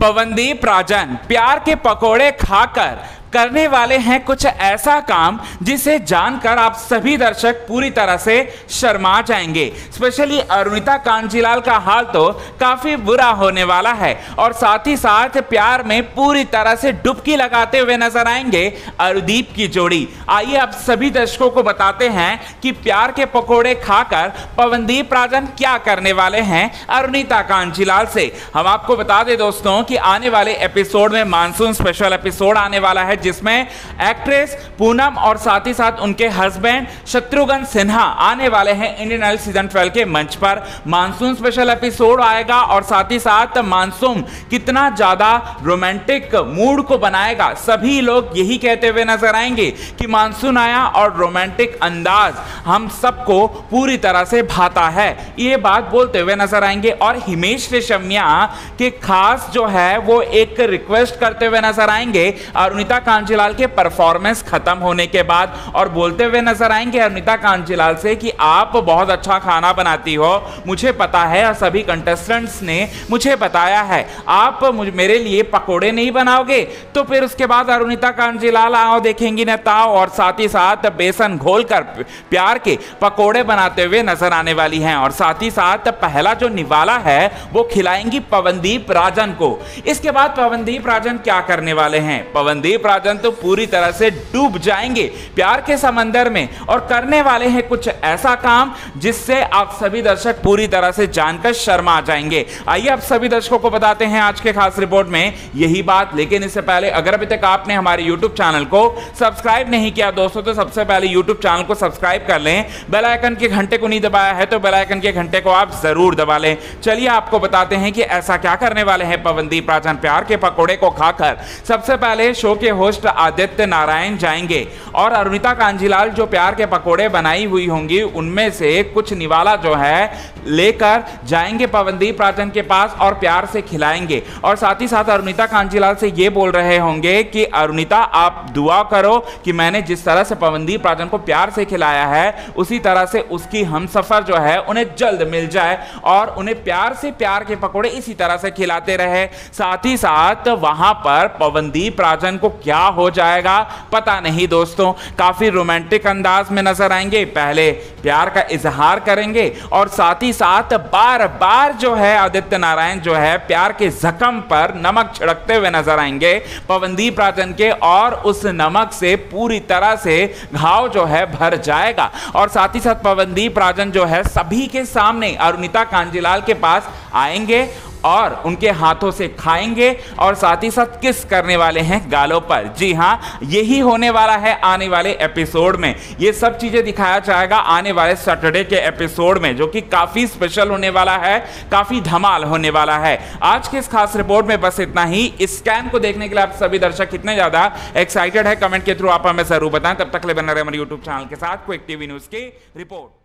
पवनदीप राजन प्यार के पकोड़े खाकर करने वाले हैं कुछ ऐसा काम जिसे जानकर आप सभी दर्शक पूरी तरह से शर्मा जाएंगे। स्पेशली अरुणिता कांजीलाल का हाल तो काफी बुरा होने वाला है और साथ ही साथ प्यार में पूरी तरह से डुबकी लगाते हुए नजर आएंगे अरुदीप की जोड़ी। आइए आप सभी दर्शकों को बताते हैं कि प्यार के पकोड़े खाकर पवनदीप राजन क्या करने वाले हैं अरुणिता कांजीलाल से। हम आपको बता दें दोस्तों कि आने वाले एपिसोड में मानसून स्पेशल एपिसोड आने वाला है जिसमें एक्ट्रेस पूनम और साथ ही साथ उनके हस्बैंड शत्रुघ्न सिन्हा आने वाले हैं इंडियन आइडल सीजन 12 के मंच पर। मानसून स्पेशल एपिसोड आएगा और साथ ही साथ मानसून कितना ज्यादा रोमांटिक मूड को बनाएगा, सभी लोग यही कहते हुए नजर आएंगे कि मानसून आया और रोमांटिक अंदाज हम सबको पूरी तरह से भाता है, ये बात बोलते हुए नजर आएंगे। और हिमेश रेशमिया के खास जो है वो एक रिक्वेस्ट करते हुए नजर आएंगे अरुणिता कांजीलाल के परफॉर्मेंस खत्म होने के बाद और बोलते हुए नजर आएंगे अरुणिता कांजीलाल से कि आप बहुत अच्छा खाना बनाती हो, मुझे पता है और सभी कंटेस्टेंट्स ने मुझे बताया है, आप मेरे लिए पकोड़े नहीं बनाओगे? तो फिर उसके बाद अरुणिता कांजीलाल आओ देखेंगी न ताओ और साथ ही साथ बेसन घोलकर प्यार के पकोड़े बनाते हुए नजर आने वाली हैं और साथ ही साथ पहला जो निवाला है वो खिलाएंगी पवनदीप राजन को। इसके बाद पवनदीप राजन क्या करने वाले हैं? पवनदीप राजन तो पूरी तरह से डूब जाएंगे प्यार के समंदर में और करने वाले हैं कुछ ऐसा काम जिससे आप सभी दर्शक पूरी तरह से जानकर शर्मा जाएंगे। आइए आप सभी दर्शकों को बताते हैं आज के खास रिपोर्ट में यही बात। लेकिन इससे पहले अगर अभी तक आपने हमारे YouTube चैनल को सब्सक्राइब नहीं किया दोस्तों तो सबसे पहले YouTube चैनल को सब्सक्राइब कर लें, बेल आइकन के घंटे को नहीं दबाया है तो बेल आइकन के घंटे को आप जरूर दबा लें। चलिए आपको बताते हैं कि ऐसा क्या करने वाले हैं पवनदीप राजन प्यार के पकोड़े को खाकर। सबसे पहले शो के होस्ट आदित्य नारायण जाएंगे और अरुणिता कांजीलाल जो प्यार के पकोड़े बनाई हुई होंगी उनमें से कुछ निवाला जो है लेकर जाएंगे पवनदीप राजन के पास और प्यार से खिलाएंगे और साथ ही साथ अरुणिता कांजीलाल से ये बोल रहे होंगे कि अरुणिता आप दुआ करो कि मैंने जिस तरह से पवनदीप राजन को प्यार से खिलाया है उसी तरह से उसकी हमसफर जो है उन्हें जल्द मिल जाए और उन्हें प्यार से प्यार के पकोड़े इसी तरह से खिलाते रहे। साथ ही साथ वहां पर पवनदीप राजन को क्या हो जाएगा पता नहीं दोस्तों, काफी रोमांटिक अंदाज में नजर आएंगे, पहले प्यार का इजहार करेंगे और साथ ही साथ बार बार जो है आदित्य नारायण जो है प्यार के जख्म पर नमक छिड़कते हुए नजर आएंगे पवनदीप राजन के और उस नमक से पूरी तरह से घाव जो है भर जाएगा और साथ ही साथ पवनदीप राजन जो है सभी के सामने अरुणिता कांजीलाल के पास आएंगे और उनके हाथों से खाएंगे और साथ ही साथ किस करने वाले हैं गालों पर। जी हाँ, यही होने वाला है आने वाले एपिसोड में। ये सब चीजें दिखाया जाएगा आने वाले सैटरडे के एपिसोड में जो कि काफी स्पेशल होने वाला है, काफी धमाल होने वाला है। आज के इस खास रिपोर्ट में बस इतना ही। इस स्कैम को देखने के लिए आप सभी दर्शक कितने ज्यादा एक्साइटेड है कमेंट के थ्रू आप हमें जरूर बताएं। तब तक ले बने रहे हमारे यूट्यूब चैनल के साथ क्विक टीवी न्यूज की रिपोर्ट।